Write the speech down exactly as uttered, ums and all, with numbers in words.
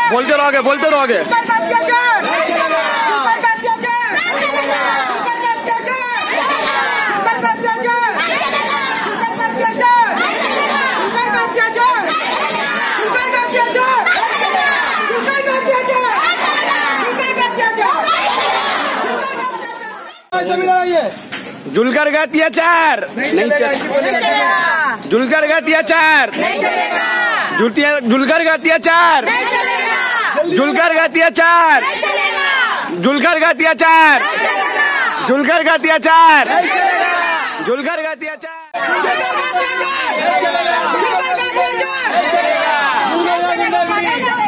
बोलते रहो आगे, बोलते रहो आगे। जुलकर का अत्याचार नहीं चलेगा, जुलकर का अत्याचार, जुलकर का अत्याचार, जुलकर का अत्याचार, जुलकर का अत्याचार, जुलकर का अत्याचार, जुलकर का अत्याचार।